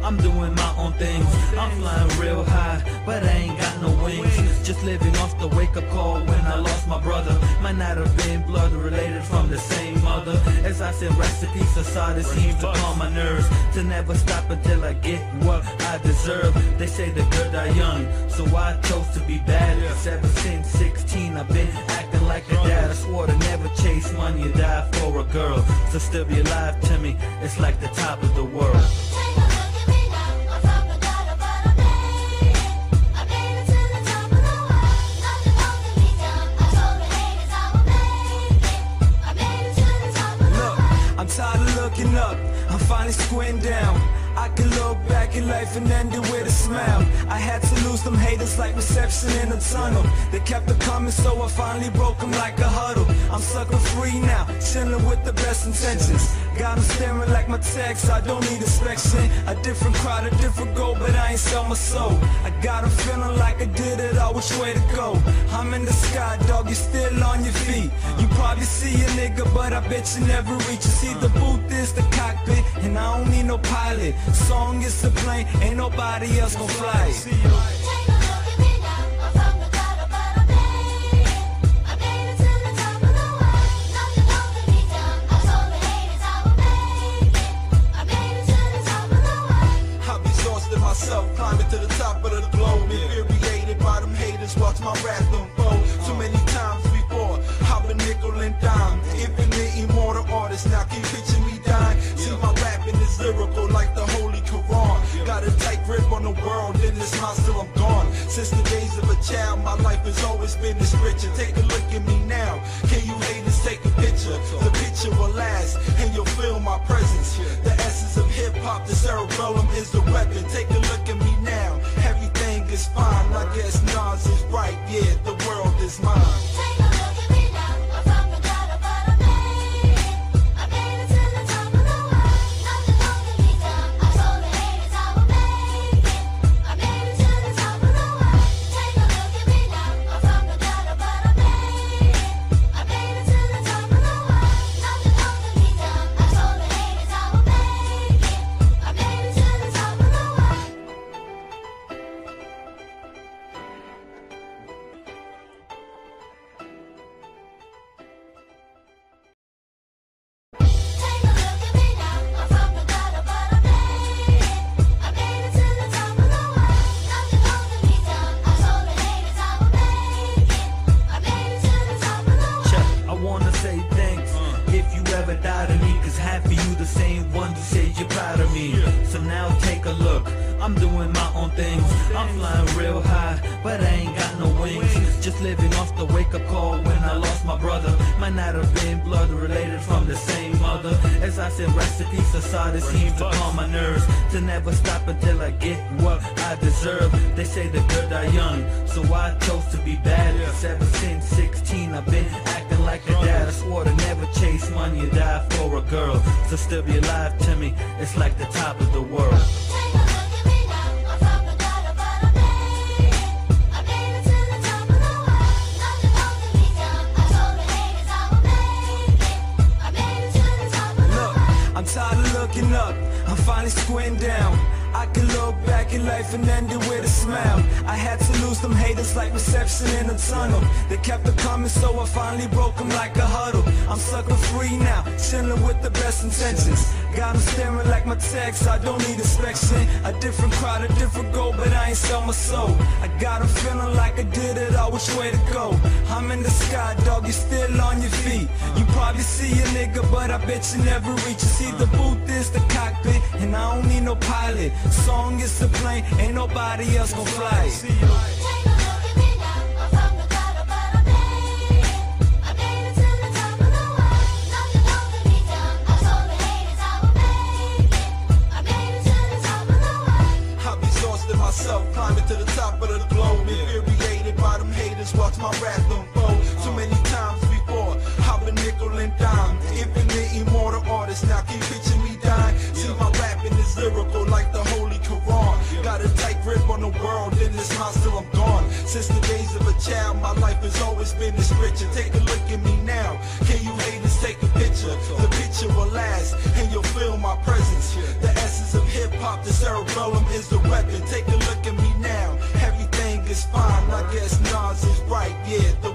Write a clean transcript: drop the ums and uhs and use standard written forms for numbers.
I'm doing my own things. I'm flying real high, but I ain't got no wings. Just living off the wake-up call when I lost my brother. Might not have been blood related from the same mother. As I said, recipes society seems to calm my nerves. To never stop until I get what I deserve. They say the good die young, so I chose to be bad. Ever since 16, I've been acting like a dad. I swore to never chase money or die for a girl. So still be alive to me, it's like the top of the world. I'm tired of looking up, I'm finally squinting down. I can look back in life and end it with a smile. I had to lose them haters like reception in a tunnel. They kept it coming, so I finally broke them like a huddle. I'm sucker free now, chilling with the best intentions. Got them staring like my text, I don't need inspection. A different crowd, a different goal, but I ain't sell my soul. I got a feeling like I did it all, which way to go. I'm in the sky, dog, you still on your feet. You probably see a nigga, but I bet you never reach. You see the booth is the cockpit, and I don't need no pilot. Song is the plane, ain't nobody else gon' fly it. Take a look at me now, I'm from the gutter, but I made it to the top of the world. Nothing holding me down, I told the haters I would make it. I made it to the top of the world. I've exhausted myself, climbing to the top of the globe. Infuriated by them haters, watch my wrath unfold. Too many times before, I've been nickel and dime. Infinite immortal artist, now keep pitching me dying. See my rapping is lyrical like the Holy Quran. Got a tight grip on the world, in this mind still I'm gone. Since the days of a child, my life has always been this richer. Take a look at me now, can you haters take a picture? The picture will last, and you'll feel my presence. The essence of hip-hop, the cerebellum is the weapon. Take a look at me now, everything is fine. I guess Nas is right, yeah, the world is mine. Take a look at me now, I'm from the gutter, but I made it. I made it to the top of the world. Nothing holding me down, I told the haters I would make it. I made it to the top of the world. Take a look at me now, I'm from the gutter, but I made it. I made it to the top of the world. Nothing holding me down, I told the haters I would make it. I made it to the top of the world. Take a look at me now, I'm from the gutter, but I made it. I made it to the top of the world. Nothing holding me down, I told the haters I would make it. I made it to the top of the world. Check, I wanna say thanks if you ever died of me, cause half of you the same ones who say you're proud of me. So now take a look, I'm doing my own things. I'm flying real high, but I ain't got no wings. Just living off the wake-up call when I lost my brother. Might not have been blood related from the same mother. As I said, recipes society seems to calm my nerves. To never stop until I get what I deserve. They say the good die young, so I chose to be bad. Ever since 16, I've been acting like a dad. I swore to never chase money or die for a girl. So still be alive to me, it's like the top of the world. Take a look at me now, I'm from the gutter, but I made it. I made it to the top of the world. Nothing holding me down, I told the haters I would make it. I made it to the top of the Look, world. I'm tired of looking up, I'm finally squinting down. I can look back in life and end it with a smile. I had to lose them haters like reception in a tunnel. They kept it coming, so I finally broke them like a huddle. I'm sucker free now, chilling with the best intentions. Got them staring like my text, I don't need inspection. A different crowd, a different goal, but I ain't sell my soul. I got a feeling like I did it all, which way to go. I'm in the sky, dog, you still on your feet. You probably see a nigga, but I bet you never reach. You see the booth is the cockpit, and I don't need no pilot. Song is the plane, ain't nobody else gon' fly it. Take a look at me now, I'm from the gutter, but I made it. I made it to the top of the world. Nothing holding me down, I told the haters I would make it. I made it to the top of the world. I've exhausted myself, climbing to the top of the globe. Infuriated by them haters, watch my wrath unfold. Too many times before, I've been nickel and dime. Infinite immortal artist, now keep pitching me dying. See my rapping is lyrical like the Holy Quran. Got a tight grip on the world, in this mind still I'm gone. Since the days of a child, my life has always been this richer. Take a look at me now, can you haters take a picture? The picture will last, and you'll feel my presence. The essence of hip hip-hop, the cerebellum is the weapon. Take a look at me now, everything is fine. I guess Nas is right, yeah, the